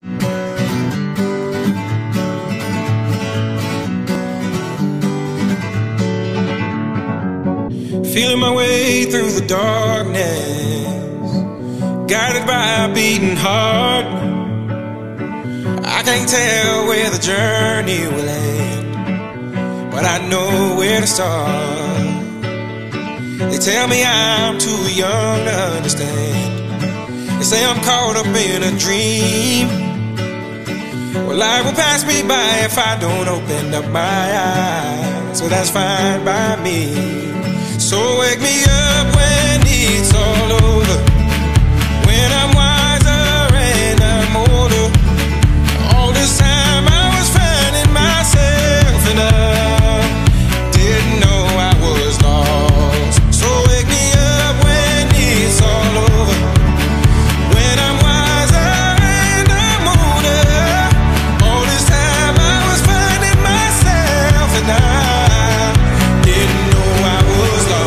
Feeling my way through the darkness, guided by a beating heart. I can't tell where the journey will end, but I know where to start. They tell me I'm too young to understand. They say I'm caught up in a dream. Well, life will pass me by if I don't open up my eyes, so that's fine by me. So wake me up when it's all over, when I'm wiser and I'm older. All this time I was finding myself and I didn't know I was lost. So wake me up when it's all over, when I'm wiser and I'm older. All this time I was finding myself and I didn't know I was lost.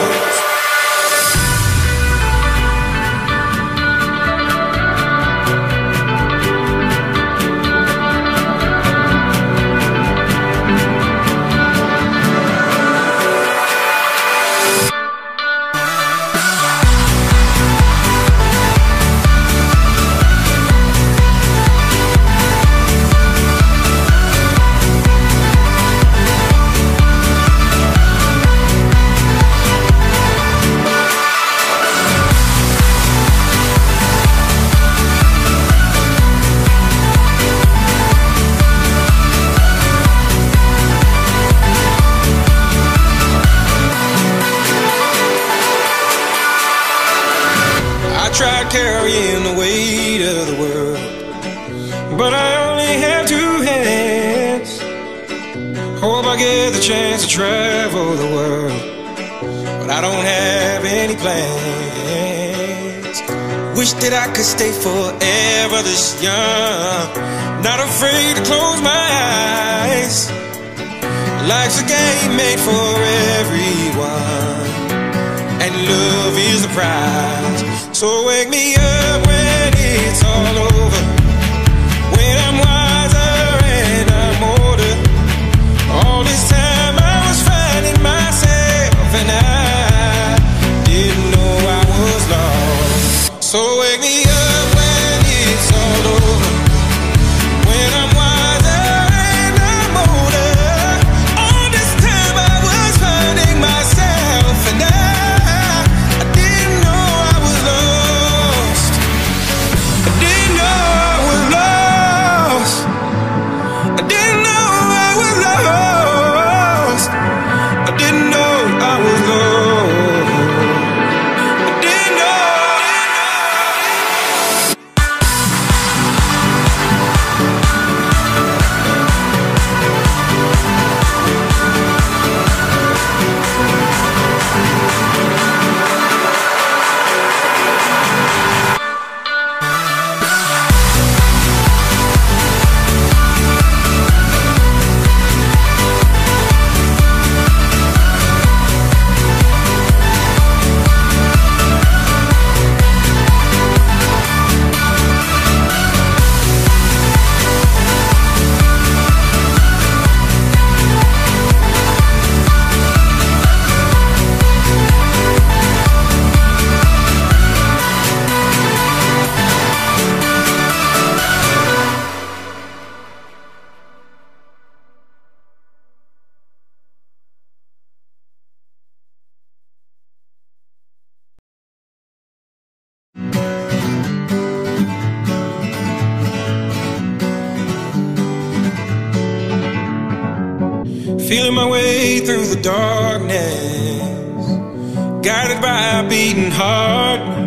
I tried carrying the weight of the world, but I only have two hands. Hope I get the chance to travel the world, but I don't have any plans. Wish that I could stay forever this young, not afraid to close my eyes. Life's a game made for everyone, and love is the prize. So wake me up when it's all over, when I'm wiser and I'm older. All this time I was finding myself and I didn't know I was lost. So wake me up when it's all over, when I'm wiser and I'm older. All this time I was finding myself and I didn't know I was lost. I didn't know I was lost. I didn't know I was lost. I didn't know I was lost. I didn't know. Feeling my way through the darkness, guided by a beating heart.